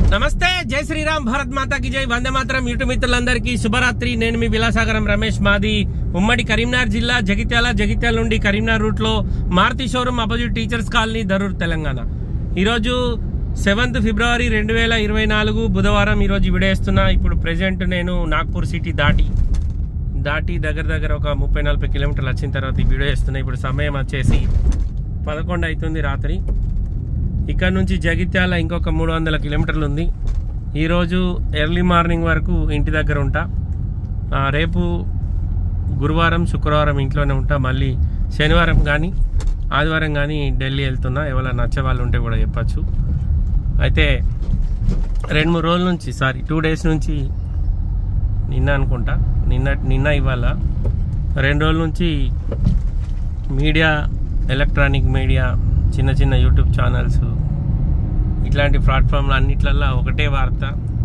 నమస్తే, జై శ్రీరామ్, భారత్ మాతాకి జై, వందే మాతరం. యూట్యూబ్ మిత్రులందరికీ శుభరాత్రి. నేను మీ విలాసాగరం రమేష్. మాది ఉమ్మడి కరీంనగర్ జిల్లా, జగిత్యాల నుండి కరీంనగర్ రూట్ లో Maruti showroom opposite teachers colony, Darur, Telangana. ఈరోజు 7th ఫిబ్రవరి 2024 బుధవారం. ఈరోజు వీడియో వేస్తున్నా. ఇప్పుడు ప్రెజెంట్ నేను నాగ్పూర్ సిటీ దాటి దగ్గర ఒక 30-40 కిలోమీటర్లు వచ్చిన తర్వాత ఈ వీడియో వేస్తున్నా. ఇప్పుడు సమయం వచ్చేసి 11 అవుతుంది రాత్రి. ఇక్కడ నుంచి జగిత్యాల ఇంకొక 300 కిలోమీటర్లు ఉంది. ఈరోజు ఎర్లీ మార్నింగ్ వరకు ఇంటి దగ్గర ఉంటా. రేపు గురువారం, శుక్రవారం ఇంట్లోనే ఉంటా. మళ్ళీ శనివారం కానీ ఆదివారం కానీ ఢిల్లీ వెళ్తున్నా. ఎవరైనా నచ్చే వాళ్ళు ఉంటే కూడా చెప్పచ్చు. అయితే 2-3 రోజుల నుంచి 2 డేస్ నుంచి, నిన్న అనుకుంటా, నిన్న ఇవాళ 2 రోజుల నుంచి మీడియా, ఎలక్ట్రానిక్ మీడియా, చిన్న యూట్యూబ్ ఛానల్స్, ఇట్లాంటి ప్లాట్ఫామ్లు అన్నిట్లల్లో ఒకటే వార్త.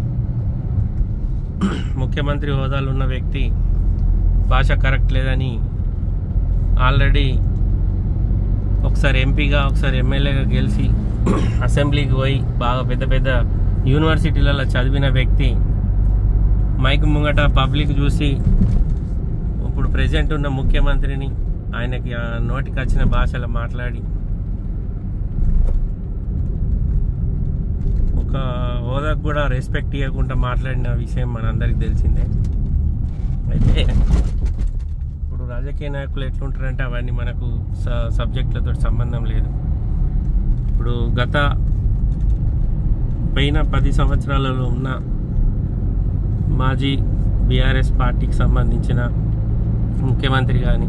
ముఖ్యమంత్రి హోదాలో ఉన్న వ్యక్తి భాష కరెక్ట్ లేదని ఆల్రెడీ ఒకసారి ఎంపీగా, ఒకసారి ఎమ్మెల్యేగా గెలిచి అసెంబ్లీకి పోయి బాగా పెద్ద యూనివర్సిటీలలో చదివిన వ్యక్తి మైక్ ముంగట పబ్లిక్ చూసి ఇప్పుడు ప్రెజెంట్ ఉన్న ముఖ్యమంత్రిని ఆయనకి నోటికి వచ్చిన భాషలో మాట్లాడి ఒక హోదాకు కూడా రెస్పెక్ట్ ఇవ్వకుండా మాట్లాడిన విషయం మనందరికి తెలిసిందే. అయితే ఇప్పుడు రాజకీయ నాయకులు ఎట్లుంటారంటే అవన్నీ మనకు సబ్జెక్టులతో సంబంధం లేదు. ఇప్పుడు గత పోయిన 10 సంవత్సరాలలో ఉన్న మాజీ బీఆర్ఎస్ పార్టీకి సంబంధించిన ముఖ్యమంత్రి కానీ,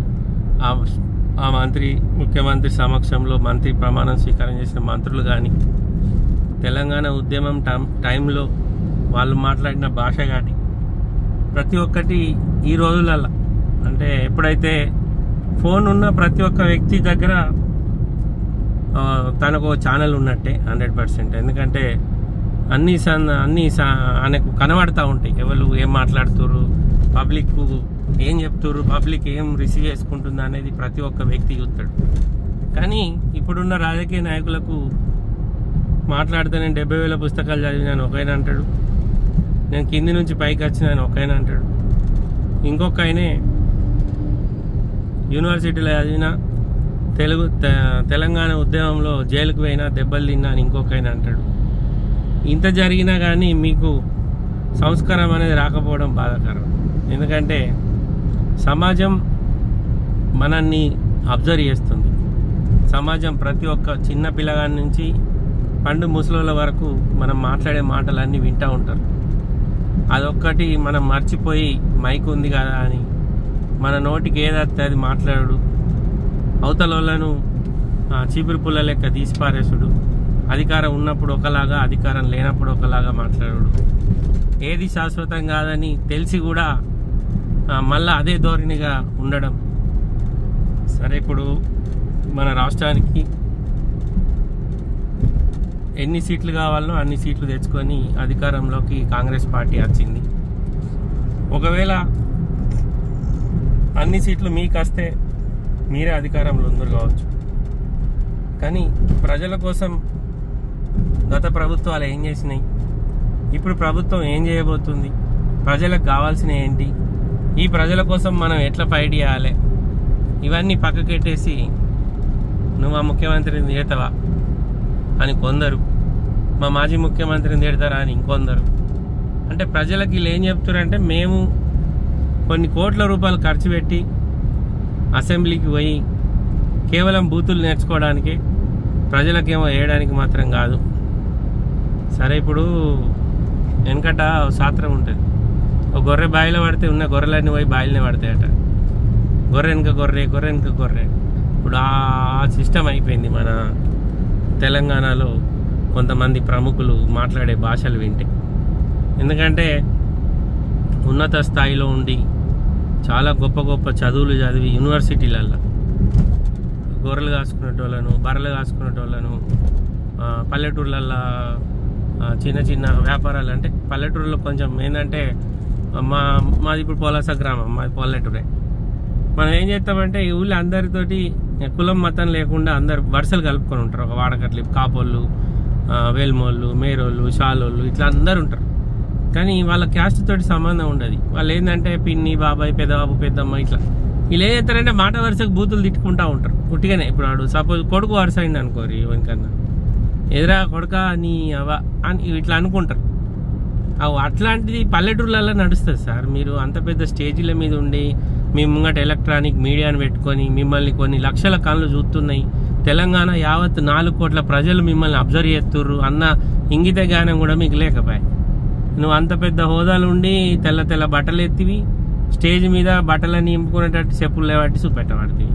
ఆ ముఖ్యమంత్రి సమక్షంలో మంత్రి ప్రమాణం స్వీకారం చేసిన మంత్రులు కానీ, తెలంగాణ ఉద్యమం టైంలో వాళ్ళు మాట్లాడిన భాష కానీ, ప్రతి ఒక్కటి ఈ రోజులలో అంటే ఎప్పుడైతే ఫోన్ ఉన్న ప్రతి ఒక్క వ్యక్తి దగ్గర తనకు ఛానల్ ఉన్నట్టే 100%. ఎందుకంటే అన్నీ ఆయనకు కనబడతా ఉంటాయి. ఎవరు ఏం మాట్లాడుతున్నారు, పబ్లిక్ ఏం చెప్తున్నారు, పబ్లిక్ ఏం రిసీవ్ చేసుకుంటుంది అనేది ప్రతి ఒక్క వ్యక్తి చూస్తాడు. కానీ ఇప్పుడున్న రాజకీయ నాయకులకు మాట్లాడితే నేను 70,000 పుస్తకాలు చదివినాను ఒకైనా అంటాడు, నేను కింది నుంచి పైకి వచ్చినాను ఒకైనా అంటాడు, ఇంకొక ఆయనే యూనివర్సిటీలో చదివిన తెలంగాణ ఉద్యమంలో జైలుకు పోయినా, దెబ్బలు తిన్నా అని ఇంకొకైనా అంటాడు. ఇంత జరిగినా కానీ మీకు సంస్కారం అనేది రాకపోవడం బాధాకరం. ఎందుకంటే సమాజం మనల్ని అబ్జర్వ్ చేస్తుంది. సమాజం ప్రతి ఒక్క చిన్న పిల్లగాడి నుంచి పండు ముసలోళ్ళ వరకు మనం మాట్లాడే మాటలన్నీ వింటూ ఉంటారు. అదొక్కటి మనం మర్చిపోయి మైక్ ఉంది కదా అని మన నోటికి ఏదైతే అది మాట్లాడు, అవతల వాళ్ళను చీపురు పుల్ల లెక్క తీసిపారేసుడు, అధికారం ఉన్నప్పుడు ఒకలాగా, అధికారం లేనప్పుడు ఒకలాగా మాట్లాడు, ఏది శాశ్వతం కాదని తెలిసి కూడా మళ్ళీ అదే ధోరణిగా ఉండడం. సరే, ఇప్పుడు మన రాష్ట్రానికి ఎన్ని సీట్లు కావాలనో అన్ని సీట్లు తెచ్చుకొని అధికారంలోకి కాంగ్రెస్ పార్టీ వచ్చింది. ఒకవేళ అన్ని సీట్లు మీకు వస్తే మీరే అధికారంలో ఉందరు కావచ్చు. కానీ ప్రజల కోసం గత ప్రభుత్వాలు ఏం చేసినాయి, ఇప్పుడు ప్రభుత్వం ఏం చేయబోతుంది, ప్రజలకు కావాల్సిన ఏంటి, ఈ ప్రజల కోసం మనం ఎట్లా ఫైట్ చేయాలి, ఇవన్నీ పక్కకెట్టేసి నువ్వు మా ముఖ్యమంత్రిని తిడతావా అని కొందరు, మా మాజీ ముఖ్యమంత్రిని తిడతారా అని ఇంకొందరు. అంటే ప్రజలకి వీళ్ళు ఏం చెప్తారంటే, మేము కొన్ని కోట్ల రూపాయలు ఖర్చు పెట్టి అసెంబ్లీకి పోయి కేవలం బూతులు నేర్చుకోవడానికి, ప్రజలకేమో వేయడానికి మాత్రం కాదు. సరే, ఇప్పుడు వెనకట శాస్త్రం ఉంటుంది, ఒక గొర్రె బావిలో పడితే ఉన్న గొర్రెలన్నీ పోయి బావిలోనే పడతాయట. గొర్రె వెనక గొర్రె. ఇప్పుడు ఆ సిస్టమ్ అయిపోయింది మన తెలంగాణలో కొంతమంది ప్రముఖులు మాట్లాడే భాషలు వింటే. ఎందుకంటే ఉన్నత స్థాయిలో ఉండి చాలా గొప్ప చదువులు చదివి యూనివర్సిటీలల్లో గొర్రెలు కాసుకునేటోళ్ళను, బర్రెలు కాసుకునేటోళ్ళను, పల్లెటూర్లల్లో చిన్న వ్యాపారాలు, అంటే పల్లెటూరులో కొంచెం ఏంటంటే మాది ఇప్పుడు పోలాస గ్రామం, మాది పల్లెటూరే. మనం ఏం చేస్తామంటే ఈ ఊళ్ళో అందరితోటి కులం మతం లేకుండా అందరు వరుసలు కలుపుకొని ఉంటారు. ఒక వాడకట్లు కాపోళ్ళు, వేల్మోళ్ళు, మేరోళ్ళు, షాలోళ్ళు ఇట్లా అందరు ఉంటారు. కానీ వాళ్ళ క్యాస్ట్ తోటి సంబంధం ఉండదు. వాళ్ళు ఏంటంటే పిన్ని, బాబాయ్, పెద్దబాబు, పెద్దమ్మ ఇట్లా వీళ్ళు ఏం చేస్తారంటే మాట వరుసకు బూతులు తిట్టుకుంటూ ఉంటారు ఉట్టిగానే. ఇప్పుడు వాడు సపోజ్ కొడుకు వరుస అయింది అనుకోరు, ఎవరికన్నా ఎదురా కొడుక నీ అవ అని ఇట్లా అనుకుంటారు. అట్లాంటిది పల్లెటూర్లలో నడుస్తుంది సార్. మీరు అంత పెద్ద స్టేజీల మీద ఉండి మీ ముంగట ఎలక్ట్రానిక్ మీడియాని పెట్టుకొని మిమ్మల్ని కొన్ని లక్షల కళ్ళు చూస్తున్నాయి. తెలంగాణ యావత్ 4 కోట్ల ప్రజలు మిమ్మల్ని అబ్జర్వ్ చేస్తుర్రు అన్న ఇంగిత జ్ఞానం కూడా మీకు లేకపోయా. నువ్వు అంత పెద్ద హోదాలు ఉండి తెల్ల తెల్ల బట్టలు ఎత్తివి, స్టేజ్ మీద బట్టలని నింపుకునేటట్టు చెప్పులు లేవట్టి చూపెట్టబడుతుంది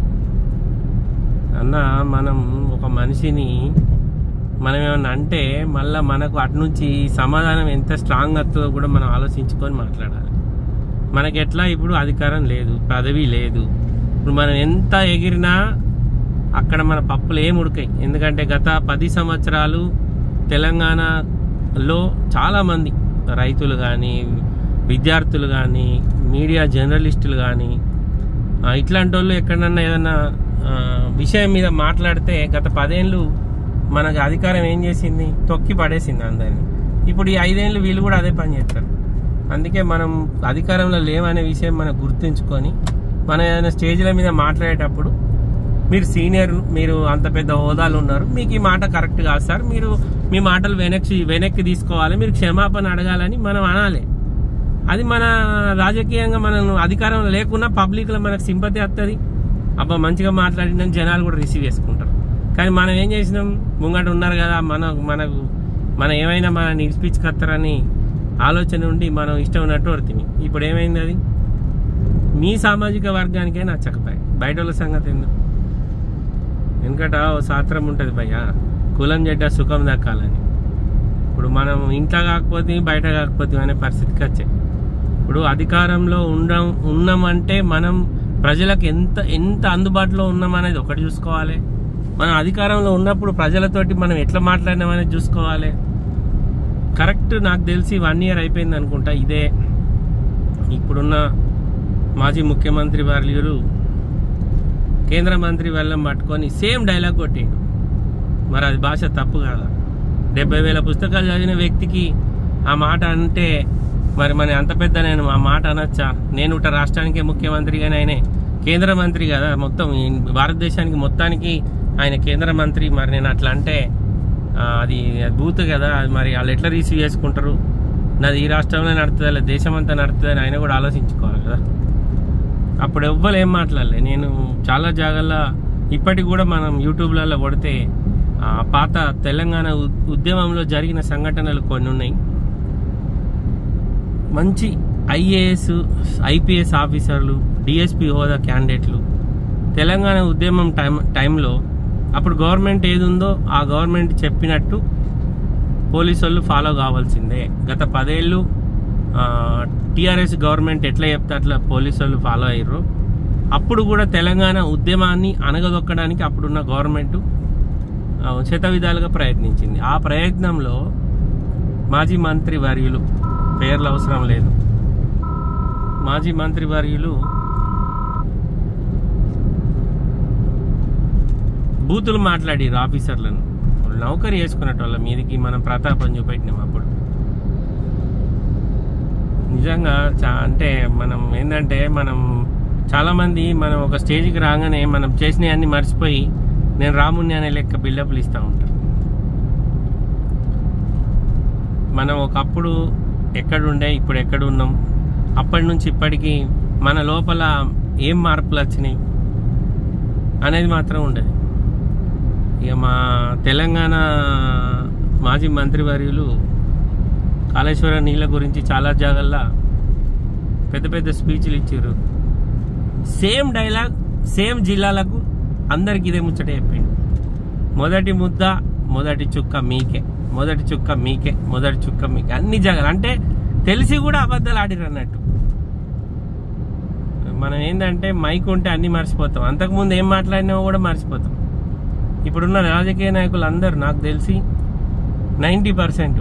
అన్న. మనం ఒక మనిషిని మనం ఏమన్నా అంటే మళ్ళీ మనకు అటు నుంచి సమాధానం ఎంత స్ట్రాంగ్ వస్తుందో కూడా మనం ఆలోచించుకొని మాట్లాడాలి. మనకి ఎట్లా ఇప్పుడు అధికారం లేదు, పదవి లేదు. ఇప్పుడు మనం ఎంత ఎగిరినా అక్కడ మన పప్పులు ఏం ఉడకాయి. ఎందుకంటే గత 10 సంవత్సరాలు తెలంగాణలో చాలామంది రైతులు కానీ, విద్యార్థులు కానీ, మీడియా జర్నలిస్టులు కానీ ఇట్లాంటి వాళ్ళు ఎక్కడన్నా ఏదన్నా విషయం మీద మాట్లాడితే గత 10 ఏళ్ళు మనకు అధికారం ఏం చేసింది, తొక్కి పడేసింది అందరినీ. ఇప్పుడు ఈ 5 ఏళ్ళు వీళ్ళు కూడా అదే పని చేస్తారు. అందుకే మనం అధికారంలో లేవనే విషయం మనం గుర్తుంచుకొని మనం ఏదైనా స్టేజ్ల మీద మాట్లాడేటప్పుడు మీరు సీనియర్, మీరు అంత పెద్ద హోదాలు ఉన్నారు, మీకు ఈ మాట కరెక్ట్ కాదు సార్, మీరు మీ మాటలు వెనక్కి తీసుకోవాలి, మీరు క్షమాపణ అడగాలని మనం అనాలి. అది మన రాజకీయంగా మనం అధికారంలో లేకున్నా పబ్లిక్లో మనకు సింపతి వస్తుంది. అబ్బా మంచిగా మాట్లాడిన జనాలు కూడా రిసీవ్ చేసుకుంటారు. కానీ మనం ఏం చేసినాం, ముంగట ఉన్నారు కదా మనం ఏమైనా మన నిలిపించుకొస్తారని ఆలోచన ఉండి మనం ఇష్టం ఉన్నట్టు పడుతుంది. ఇప్పుడు ఏమైంది, అది మీ సామాజిక వర్గానికే నచ్చకపోయి బయట వాళ్ళ సంగతి ఎందుకు. ఎందుకంటే ఓ శాస్త్రం ఉంటుంది భయ్య, కులం చెడ్డ సుఖం దక్కాలని. ఇప్పుడు మనం ఇంట్లో కాకపోతే బయట కాకపోతే అనే పరిస్థితికి వచ్చాయి. ఇప్పుడు అధికారంలో ఉన్నామంటే మనం ప్రజలకు ఎంత అందుబాటులో ఉన్నామనేది ఒకటి చూసుకోవాలి. మనం అధికారంలో ఉన్నప్పుడు ప్రజలతోటి మనం ఎట్లా మాట్లాడినామనేది చూసుకోవాలి. కరెక్ట్ నాకు తెలిసి 1 year అయిపోయింది అనుకుంటా. ఇదే ఇప్పుడున్న మాజీ ముఖ్యమంత్రి వర్యులు కేంద్ర మంత్రి వెళ్ళం పట్టుకొని సేమ్ డైలాగ్ కొట్టిండు. మరి అది భాష తప్పు కాదా? 70,000 పుస్తకాలు చదివిన వ్యక్తికి ఆ మాట అంటే మరి మన అంత పెద్ద నేను ఆ మాట అనొచ్చా? నేను ఇట రాష్ట్రానికే ముఖ్యమంత్రిగానే ఆయనే కేంద్ర మంత్రి కదా, మొత్తం భారతదేశానికి మొత్తానికి ఆయన కేంద్ర మంత్రి. మరి నేను అట్లా అంటే అది బూత్ కదా. మరి వాళ్ళు ఎట్లా రిసీవ్ చేసుకుంటారు? నాది ఈ రాష్ట్రంలో నడుతుందా లేదా దేశం అంతా నడుతుందని ఆయన కూడా ఆలోచించుకోవాలి కదా. అప్పుడు ఎవ్వరు ఏం మాట్లాడలే. నేను చాలా జాగాల్లో ఇప్పటికి కూడా మనం యూట్యూబ్లలో కొడితే పాత తెలంగాణ ఉద్యమంలో జరిగిన సంఘటనలు కొన్ని ఉన్నాయి. మంచి IAS, IPS ఆఫీసర్లు, DSP హోదా క్యాండిడేట్లు తెలంగాణ ఉద్యమం టైంలో అప్పుడు గవర్నమెంట్ ఏది ఉందో ఆ గవర్నమెంట్ చెప్పినట్టు పోలీసు వాళ్ళు ఫాలో కావాల్సిందే. గత 10 ఏళ్ళు TRS గవర్నమెంట్ ఎట్లా చెప్తే అట్లా పోలీసు వాళ్ళు ఫాలో అయ్యారు. అప్పుడు కూడా తెలంగాణ ఉద్యమాన్ని అణగదొక్కడానికి అప్పుడున్న గవర్నమెంట్ శతవిధాలుగా ప్రయత్నించింది. ఆ ప్రయత్నంలో మాజీ మంత్రి వర్యులు, పేర్లు అవసరం లేదు, మాజీ మంత్రి వర్యులు బూతులు మాట్లాడారు ఆఫీసర్లను. వాళ్ళు నౌకరీ చేసుకున్నట్టు వాళ్ళ మీదకి మనం ప్రతాపం చూపెట్టినాం. అప్పుడు నిజంగా అంటే మనం ఏంటంటే మనం చాలామంది మనం ఒక స్టేజ్కి రాగానే మనం చేసినవన్నీ మర్చిపోయి నేను రాముణ్ణి అనే లెక్క బిల్డప్లు ఇస్తూ ఉంటారు. మనం ఒకప్పుడు ఎక్కడుండే ఇప్పుడు ఎక్కడ ఉన్నాం, అప్పటి నుంచి ఇప్పటికీ మన లోపల ఏం మార్పులు వచ్చినాయి అనేది మాత్రం ఉండదు. ఇక మా తెలంగాణ మాజీ మంత్రివర్యులు కాళేశ్వరం నీళ్ళ గురించి చాలా జాగాల్లో పెద్ద పెద్ద స్పీచ్లు ఇచ్చారు. సేమ్ డైలాగ్ సేమ్ జిల్లాలకు అందరికి ఇదే ముచ్చట చెప్పిండు. మొదటి ముద్ద మొదటి చుక్క మీకే, మొదటి చుక్క మీకే, మొదటి చుక్క మీకే. అన్ని జాగాలు అంటే తెలిసి కూడా అబద్ధాలు ఆడిరు అన్నట్టు. మనం ఏంటంటే మైక్ ఉంటే అన్ని మర్చిపోతాం, అంతకుముందు ఏం మాట్లాడినామో కూడా మర్చిపోతాం. ఇప్పుడున్న రాజకీయ నాయకులు అందరూ నాకు తెలిసి 90%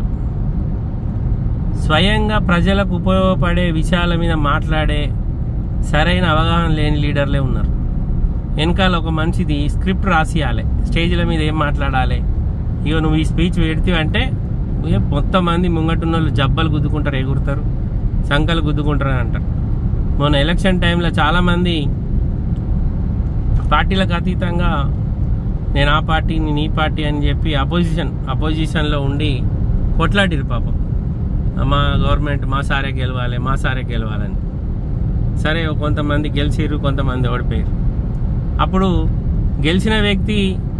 స్వయంగా ప్రజలకు ఉపయోగపడే విషయాల మీద మాట్లాడే సరైన అవగాహన లేని లీడర్లే ఉన్నారు. వెనకాల ఒక మనిషిది స్క్రిప్ట్ రాసియాలి, స్టేజ్ల మీద ఏం మాట్లాడాలి, ఇక నువ్వు ఈ స్పీచ్ పెడితే అంటే మొత్తం మంది ముంగటున్న వాళ్ళు జబ్బలు గుద్దుకుంటారు, ఎగురుతారు, సంకలు గుద్దుకుంటారు అని అంటారు. మొన్న ఎలక్షన్ టైంలో చాలామంది పార్టీలకు అతీతంగా నేను ఆ పార్టీ నేను ఈ పార్టీ అని చెప్పి అపోజిషన్లో ఉండి కొట్లాడిరు పాపం. మా గవర్నమెంట్ మా సారే గెలవాలని. సరే కొంతమంది గెలిచిర్రు, కొంతమంది ఓడిపోయారు. అప్పుడు గెలిచిన వ్యక్తి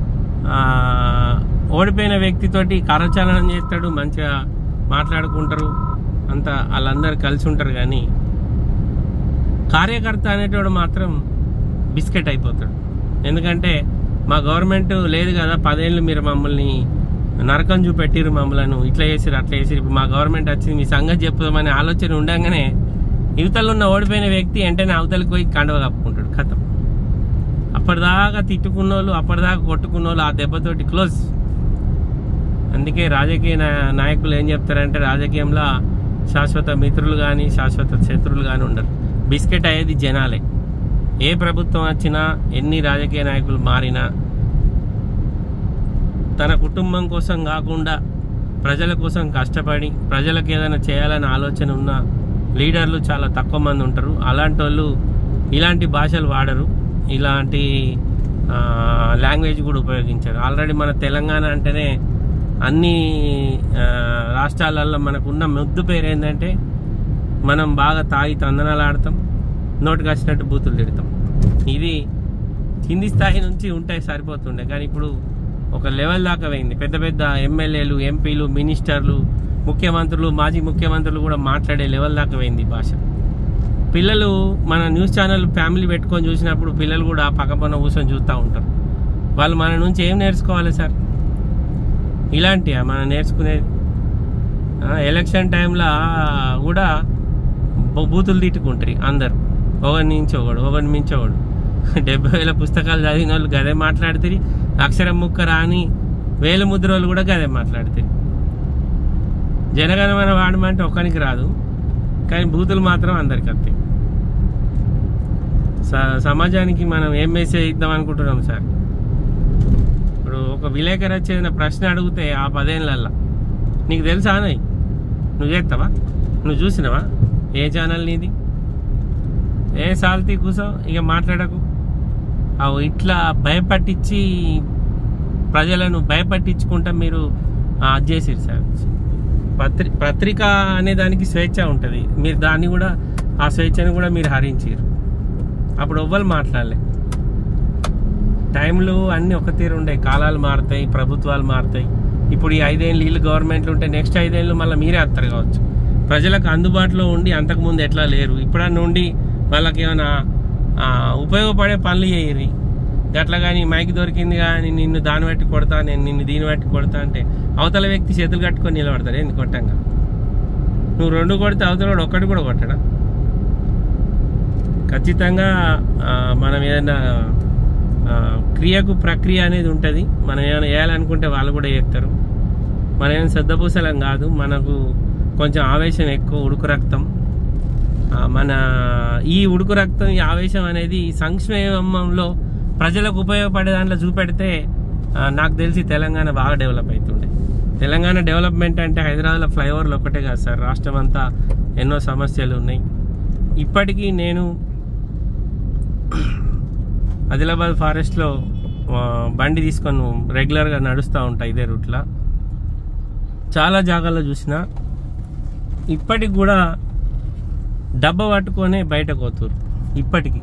ఓడిపోయిన వ్యక్తితోటి కరచాలనం చేస్తాడు, మంచిగా మాట్లాడుకుంటారు, అంతా వాళ్ళందరూ కలిసి ఉంటారు. కానీ కార్యకర్త అనేటోడు మాత్రం బిస్కెట్ అయిపోతాడు. ఎందుకంటే మా గవర్నమెంట్ లేదు కదా, 10 ఏళ్ళు మీరు మమ్మల్ని నరకం చూపెట్టిరు, మమ్మల్ని ఇట్లా చేసిరు అట్లా చేసిరు, ఇప్పుడు మా గవర్నమెంట్ వచ్చింది మీ సంగతి చెప్పుదామనే ఆలోచన ఉండగానే యువతలో ఉన్న ఓడిపోయిన వ్యక్తి వెంటనే అవతలికి పోయి కండవ కప్పుకుంటాడు. కథం. అప్పటిదాకా తిట్టుకున్న వాళ్ళు, అప్పటిదాకా కొట్టుకున్న వాళ్ళు ఆ దెబ్బతోటి క్లోజ్. అందుకే రాజకీయ నాయకులు ఏం చెప్తారంటే రాజకీయంలో శాశ్వత మిత్రులు కానీ శాశ్వత శత్రువులు కానీ ఉండరు. బిస్కెట్ అయ్యేది జనాలే. ఏ ప్రభుత్వం వచ్చినా, ఎన్ని రాజకీయ నాయకులు మారినా తన కుటుంబం కోసం కాకుండా ప్రజల కోసం కష్టపడి ప్రజలకు ఏదైనా చేయాలని ఆలోచన ఉన్న లీడర్లు చాలా తక్కువ మంది ఉంటారు. అలాంటి వాళ్ళు ఇలాంటి భాషలు వాడరు, ఇలాంటి లాంగ్వేజ్ కూడా ఉపయోగించారు. ఆల్రెడీ మన తెలంగాణ అంటేనే అన్ని రాష్ట్రాలలో మనకున్న ముద్దు పేరు ఏంటంటే మనం బాగా తాగి తందనాలు ఆడతాం, నోటికి వచ్చినట్టు బూతులు తిడతాం. ఇది కింది స్థాయి నుంచి ఉంటే సరిపోతుండే, కానీ ఇప్పుడు ఒక లెవెల్ దాకా పోయింది. పెద్ద పెద్ద ఎమ్మెల్యేలు, ఎంపీలు, మినిస్టర్లు, ముఖ్యమంత్రులు, మాజీ ముఖ్యమంత్రులు కూడా మాట్లాడే లెవెల్ దాకా పోయింది భాష. పిల్లలు మన న్యూస్ ఛానల్ ఫ్యామిలీ పెట్టుకొని చూసినప్పుడు పిల్లలు కూడా పక్కపన్న కూర్చొని చూస్తూ ఉంటారు. వాళ్ళు మన నుంచి ఏం నేర్చుకోవాలి సార్? ఇలాంటివా మనం నేర్చుకునేది? ఎలక్షన్ టైంలో కూడా బూతులు తిట్టుకుంటారు అందరు, ఒకరిని మించి ఒకడు. 70,000 పుస్తకాలు చదివిన వాళ్ళు గదే మాట్లాడుతారు, అక్షరం ముక్క రాని వేలు ముద్ర వాళ్ళు కూడా గదే మాట్లాడుతారు. జనగణమన వాడమంటే ఒక్కనికి రాదు, కానీ బూతులు మాత్రం అందరికి వస్తాయి. సమాజానికి మనం ఏం మెసేజ్ ఇద్దాం అనుకుంటున్నాం సార్? ఇప్పుడు ఒక విలేకరు వచ్చేది ప్రశ్న అడిగితే ఆ 10 ఏళ్ళల్లో నీకు తెలుసా అని నువ్వు చేస్తావా? నువ్వు చూసినావా? ఏ ఛానల్ నీది? ఏ సాల్తీ కూసో, ఇక మాట్లాడకు. అవు ఇట్లా భయపట్టించి ప్రజలను భయపట్టించుకుంటా మీరు అది చేసిరు సార్. పత్రిక అనే దానికి స్వేచ్ఛ ఉంటుంది, మీరు దాన్ని కూడా ఆ స్వేచ్ఛను కూడా మీరు హరించారు. అప్పుడు ఎవ్వరు మాట్లాడలే. టైంలు అన్నీ ఒక తీరు ఉండే, కాలాలు మారుతాయి, ప్రభుత్వాలు మారుతాయి. ఇప్పుడు ఈ 5 ఏళ్ళు వీళ్ళు గవర్నమెంట్లు ఉంటే నెక్స్ట్ 5 ఏళ్ళు మళ్ళీ మీరే వస్తారు కావచ్చు. ప్రజలకు అందుబాటులో ఉండి అంతకుముందు ఎట్లా లేరు, ఇప్పుడన్నా ఉండి వాళ్ళకి ఏమైనా ఉపయోగపడే పనులు చేయరు. గట్లా కానీ మైక్ దొరికింది కానీ నిన్ను దాన్ని బట్టి కొడతా, నేను నిన్ను దీన్ని బట్టి కొడతా అంటే అవతల వ్యక్తి చేతులు కట్టుకొని నిలబడతాడు. ఎందుకు కొట్టంగా? నువ్వు 2 కొడితే అవతల ఒక్కటి కూడా కొట్టడా? ఖచ్చితంగా మనం ఏదైనా క్రియకు ప్రక్రియ అనేది ఉంటుంది. మనం ఏమైనా వేయాలనుకుంటే వాళ్ళు కూడా చేస్తారు. మనం ఏమైనా శ్రద్ధపూసలం కాదు, మనకు కొంచెం ఆవేశం ఎక్కువ, ఉడుకు రక్తం. మన ఈ ఉడుకు రక్తం, ఈ ఆవేశం అనేది సంక్షేమంలో ప్రజలకు ఉపయోగపడే దాంట్లో చూపెడితే నాకు తెలిసి తెలంగాణ బాగా డెవలప్ అవుతుండే. తెలంగాణ డెవలప్మెంట్ అంటే హైదరాబాద్లో ఫ్లైఓవర్లు ఒక్కటే కాదు సార్, రాష్ట్రం అంతా ఎన్నో సమస్యలు ఉన్నాయి. ఇప్పటికీ నేను ఆదిలాబాద్ ఫారెస్ట్లో బండి తీసుకొని రెగ్యులర్గా నడుస్తూ ఉంటా ఇదే రూట్లో. చాలా జాగాల్లో చూసిన ఇప్పటికి కూడా డబ్బా పట్టుకొనే బయటకు పోతురు. ఇప్పటికీ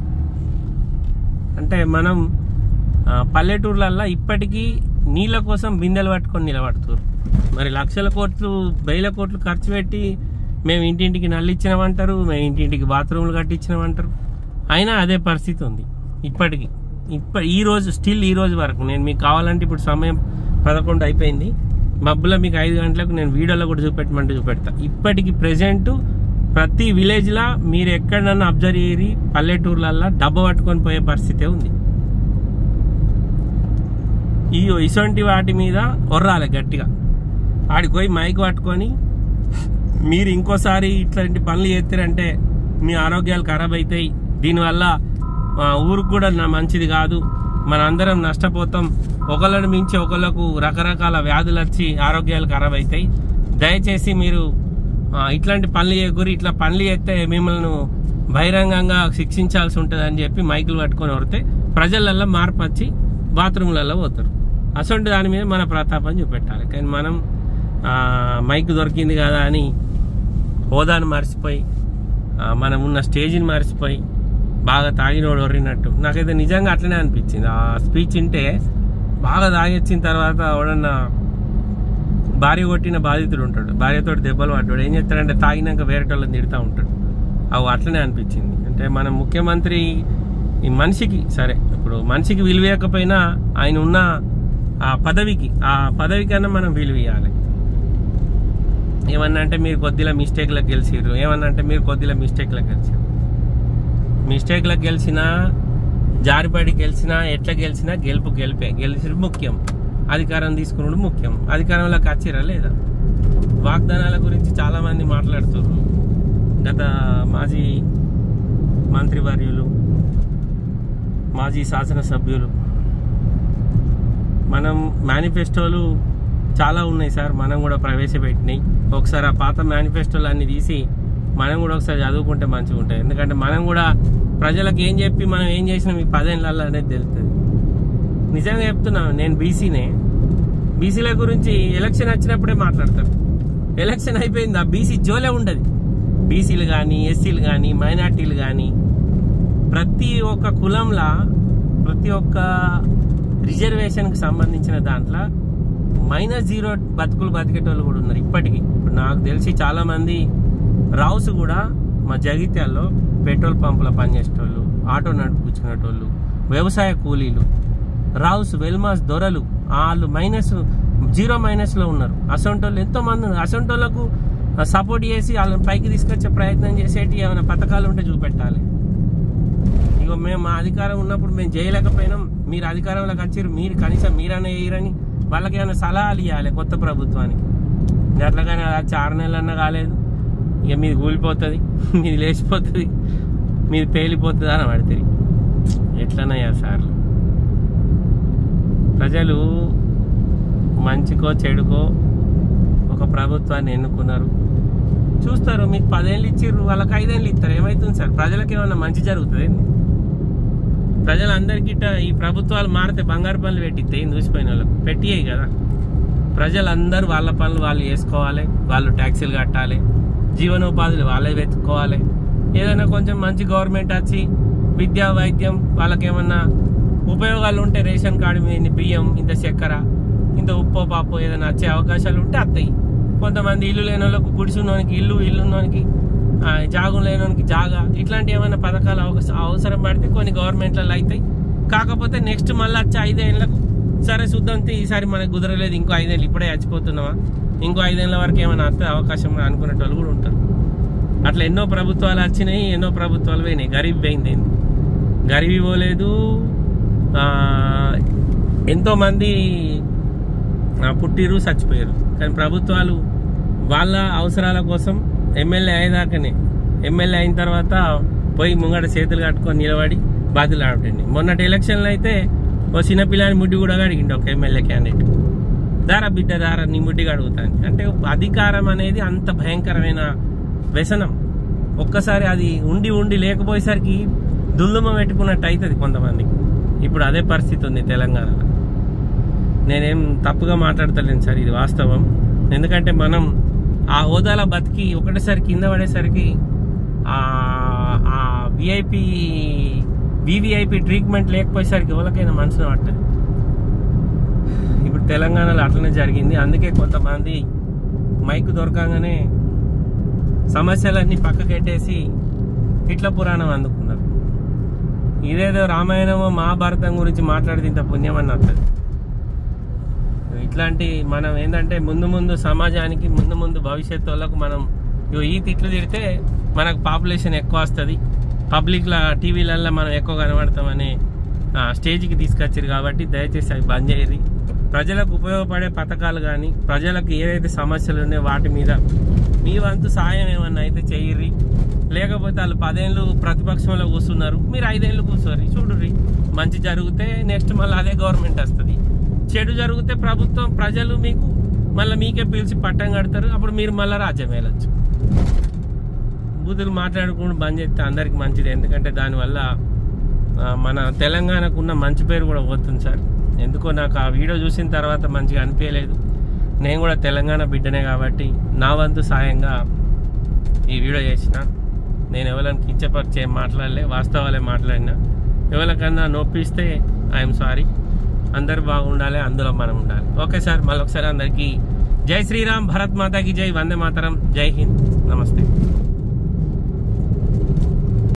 అంటే మనం పల్లెటూర్లల్లో ఇప్పటికీ నీళ్ళ కోసం బిందెలు పట్టుకొని నిలబడుతురు. మరి లక్షల కోట్లు 1000 కోట్లు ఖర్చు పెట్టి మేము ఇంటింటికి నల్లు ఇచ్చినామంటారు, మేము ఇంటింటికి బాత్రూమ్లు కట్టించినామంటారు. అయినా అదే పరిస్థితి ఉంది ఇప్పటికీ. ఈ రోజు వరకు నేను మీకు కావాలంటే ఇప్పుడు సమయం 11 అయిపోయింది, మబ్బులో మీకు 5 గంటలకు నేను వీడియోలో కూడా చూపెట్టమంటే చూపెడతా. ఇప్పటికి ప్రెజెంట్ ప్రతి విలేజ్లా మీరు ఎక్కడన్నా అబ్జర్వ్ చేయరి, పల్లెటూర్లల్లో డబ్బా పట్టుకొని పోయే పరిస్థితే ఉంది. ఇటువంటి వాటి మీద ఒర్రాలి గట్టిగా. ఆడికి పోయి మైక్ పట్టుకొని మీరు ఇంకోసారి ఇట్లాంటి పనులు చేస్తారంటే మీ ఆరోగ్యాలు ఖరాబ్ అవుతాయి, దీనివల్ల ఊరికి కూడా మంచిది కాదు, మనందరం నష్టపోతాం. ఒకళ్ళని మించి ఒకళ్ళకు రకరకాల వ్యాధులు వచ్చి ఆరోగ్యాలు ఖరాబ్ అవుతాయి. దయచేసి మీరు ఇట్లాంటి పనులు చేయకూరి. ఇట్లా పనులు చేస్తే మిమ్మల్ని బహిరంగంగా శిక్షించాల్సి ఉంటుంది అని చెప్పి మైకులు పట్టుకొని వరితే ప్రజలల్లో మార్పు వచ్చి బాత్రూమ్లలో పోతారు. అసలు దాని మీద మన ప్రతాపం చూపెట్టాలి. కానీ మనం మైక్ దొరికింది కదా అని హోదాను మర్చిపోయి మనం ఉన్న స్టేజ్ని మర్చిపోయి బాగా తాగినోడు వరినట్టు నాకైతే నిజంగా అట్లనే అనిపించింది. ఆ స్పీచ్ వింటే బాగా తాగొచ్చిన తర్వాత ఎవడన్నా భార్య కొట్టిన బాధితుడు ఉంటాడు, భార్యతో దెబ్బలు పడ్డాడు, ఏం చేస్తాడంటే తాగినాక వేరేటోళ్ళని తిడుతూ ఉంటాడు. అవి అట్లనే అనిపించింది. అంటే మన ముఖ్యమంత్రి ఈ మనిషికి సరే ఇప్పుడు మనిషికి విలువేయకపోయినా ఆయన ఉన్న ఆ పదవి కన్నా మనం విలువ ఇవ్వాలి. ఏమన్నా అంటే మీరు కొద్దిగా మిస్టేక్లకు గెలిచిర్రు, ఏమన్నా అంటే మీరు కొద్దిగా మిస్టేక్లకు గెలిచారు. మిస్టేక్లకు గెలిచినా జారిపడి గెలిచినా ఎట్లా గెలిచినా గెలిపే. గెలిచిరు ముఖ్యం, అధికారం తీసుకున్నాడు ముఖ్యం. అధికారంలోకి వచ్చిరా లేదా? వాగ్దానాల గురించి చాలామంది మాట్లాడుతున్నారు. గత మాజీ మంత్రివర్యులు, మాజీ శాసనసభ్యులు, మనం మేనిఫెస్టోలు చాలా ఉన్నాయి సార్, మనం కూడా ప్రవేశపెట్టినాయి. ఒకసారి ఆ పాత మేనిఫెస్టోలు అన్ని తీసి మనం కూడా ఒకసారి చదువుకుంటే మంచిగా ఉంటుంది. ఎందుకంటే మనం కూడా ప్రజలకు ఏం చెప్పి మనం ఏం చేసినాం ఈ 10 ఏళ్ళల్లో అనేది తెలుస్తుంది. నిజంగా చెప్తున్నాను, నేను బీసీనే. బీసీల గురించి ఎలక్షన్ వచ్చినప్పుడే మాట్లాడతారు. ఎలక్షన్ అయిపోయింది, ఆ బీసీ జోలే ఉండదు. బీసీలు కానీ, ఎస్సీలు కానీ, మైనార్టీలు కానీ, ప్రతి ఒక్క కులంలో ప్రతి ఒక్క రిజర్వేషన్కి సంబంధించిన దాంట్లో -0 బతుకులు బతికేటోళ్ళు కూడా ఉన్నారు ఇప్పటికీ. ఇప్పుడు నాకు తెలిసి చాలామంది రావుస్ కూడా మా జగిత్యాల్లో పెట్రోల్ పంపుల పనిచేసేటోళ్ళు, ఆటో నడుపుకునేటోళ్ళు, వ్యవసాయ కూలీలు, రావుస్, వెల్మాస్, దొరలు వాళ్ళు -0 ఉన్నారు. అసొంటోళ్ళు ఎంతోమంది ఉన్నారు. అసొంటోళ్లకు సపోర్ట్ చేసి వాళ్ళని పైకి తీసుకొచ్చే ప్రయత్నం చేసేటి ఏమైనా పథకాలు ఉంటే చూపెట్టాలి. ఇగో మేము మా అధికారం ఉన్నప్పుడు మేము చేయలేకపోయినాం, మీరు అధికారంలోకి వచ్చారు, మీరు కనీసం మీరనే వేయరని వాళ్ళకి ఏమైనా సలహాలు ఇవ్వాలి కొత్త ప్రభుత్వానికి. అట్లాగానే 6 నెలలన్నా కాలేదు, ఇక మీది కూలిపోతుంది, మీది లేచిపోతుంది, మీది పేలిపోతుంది అని పడుతుంది. ఎట్లనయ్యా సార్లు? ప్రజలు మంచికో చెడుకో ఒక ప్రభుత్వాన్ని ఎన్నుకున్నారు, చూస్తారు. మీకు 10 ఏళ్ళు ఇచ్చిర్రు, వాళ్ళకి 5 ఏళ్ళు ఇస్తారు. ఏమవుతుంది సార్? ప్రజలకు ఏమన్నా మంచి జరుగుతుంది? ప్రజలందరికీ ఈ ప్రభుత్వాలు మారితే బంగారు పనులు పెట్టిస్తాయి, చూసిపోయిన వాళ్ళకు పెట్టియే కదా. ప్రజలందరూ వాళ్ళ పనులు వాళ్ళు చేసుకోవాలి, వాళ్ళు ట్యాక్సీలు కట్టాలి, జీవనోపాధులు వాళ్ళే వెతుక్కోవాలి. ఏదైనా కొంచెం మంచి గవర్నమెంట్ వచ్చి విద్యా, వైద్యం, వాళ్ళకేమన్నా ఉపయోగాలు ఉంటే రేషన్ కార్డు మీద బియ్యం, ఇంత చక్కెర, ఇంత ఉప్పు పాపు ఏదైనా వచ్చే అవకాశాలు ఉంటే వస్తాయి. కొంతమంది ఇల్లు లేని వాళ్ళకు గుడిసున్నోనికి ఇల్లు, ఇల్లున్నోనికి జాగం లేనోనికి జాగా, ఇట్లాంటి ఏమైనా పథకాలు అవసరం పడితే కొన్ని గవర్నమెంట్లలో అవుతాయి. కాకపోతే నెక్స్ట్ మళ్ళీ వచ్చే 5 ఏళ్ళకు సరే చూద్దాం, ఈసారి మనకు కుదరలేదు, ఇంకో 5 ఏళ్ళు ఇప్పుడే చచ్చిపోతున్నావా, ఇంకో 5 ఏళ్ళ వరకు ఏమైనా వస్తే అవకాశం అనుకునేటోళ్ళు కూడా ఉంటారు. అట్లా ఎన్నో ప్రభుత్వాలు వచ్చినాయి, ఎన్నో ప్రభుత్వాలు పోయినాయి. గరీబ్ పోయింది, గరీబీ పోలేదు. ఎంతోమంది పుట్టిరు, చచ్చిపోయారు. కానీ ప్రభుత్వాలు వాళ్ళ అవసరాల కోసం ఎమ్మెల్యే అయ్యేదాకానే, ఎమ్మెల్యే అయిన తర్వాత పోయి ముంగట చేతులు కట్టుకొని నిలబడి బాధ్యతలు ఆడటండి. మొన్నటి ఎలక్షన్లో అయితే ఓ చిన్నపిల్లని ముడ్డి కూడా అడిగిండు ఒక ఎమ్మెల్యే క్యాండిడేట్, దారా బిడ్డ దారా నీ ముడ్డిగా అడుగుతాను. అంటే అధికారం అనేది అంత భయంకరమైన వ్యసనం. ఒక్కసారి అది ఉండి లేకపోయేసరికి దుల్దుమ పెట్టుకున్నట్టు అవుతుంది కొంతమందికి. ఇప్పుడు అదే పరిస్థితి ఉంది తెలంగాణలో. నేనేం తప్పుగా మాట్లాడతలేను సార్, ఇది వాస్తవం. ఎందుకంటే మనం ఆ హోదాలో బతికి ఒకటేసారి కింద పడేసరికి వివిఐపి ట్రీట్మెంట్ లేకపోయేసరికి ఎవరికైనా మనసున పట్టదు. ఇప్పుడు తెలంగాణలో అట్లనే జరిగింది. అందుకే కొంతమంది మైకు దొరకగానే సమస్యలన్నీ పక్కకెట్టేసి హిట్ల పురాణం అందుకున్నారు. ఇదేదో రామాయణమో మహాభారతం గురించి మాట్లాడితే ఇంత పుణ్యం అని వస్తుంది. ఇట్లాంటి మనం ఏంటంటే ముందు సమాజానికి ముందు భవిష్యత్తు వాళ్ళకు మనం ఈ తిట్లు తిడితే మనకు పాపులేషన్ ఎక్కువ వస్తుంది, పబ్లిక్లో టీవీలలో మనం ఎక్కువ కనబడతామనే స్టేజ్కి తీసుకొచ్చారు. కాబట్టి దయచేసి అవి బంద్ చేయరు. ప్రజలకు ఉపయోగపడే పథకాలు కానీ, ప్రజలకు ఏదైతే సమస్యలు ఉన్నాయో వాటి మీద మీ వంతు సాయం ఏమన్నా అయితే చేయర్రి. లేకపోతే వాళ్ళు 10 ఏళ్ళు ప్రతిపక్షంలో కూర్చున్నారు, మీరు 5 ఏళ్ళు కూర్చోరు. చూడుర్రి, మంచి జరిగితే నెక్స్ట్ మళ్ళీ అదే గవర్నమెంట్ వస్తుంది, చెడు జరిగితే ప్రభుత్వం ప్రజలు మీకు మళ్ళీ మీకే పిలిచి పట్టం కడతారు, అప్పుడు మీరు మళ్ళీ రాజ్యం వెళ్ళచ్చు. బూతులు మాట్లాడుకుంటూ బంద్ చేస్తే అందరికి మంచిది. ఎందుకంటే దానివల్ల మన తెలంగాణకు ఉన్న మంచి పేరు కూడా పోతుంది సార్. ఎందుకో నాకు ఆ వీడియో చూసిన తర్వాత మంచిగా అనిపించలేదు. నేను కూడా తెలంగాణ బిడ్డనే కాబట్టి నా వంతు సాయంగా ఈ వీడియో చేసిన. నేను ఎవరైనా కించపరిచి ఏం మాట్లాడలే, వాస్తవాలే మాట్లాడినా. ఎవరికన్నా నొప్పిస్తే ఐఎమ్ సారీ. అందరు బాగుండాలి, అందులో మనం ఉండాలి. ఓకే సార్, మళ్ళొకసారి అందరికీ జై శ్రీరామ్, భారత్ మాతాకి జై, వందే మాతరం, జై హింద్, నమస్తే.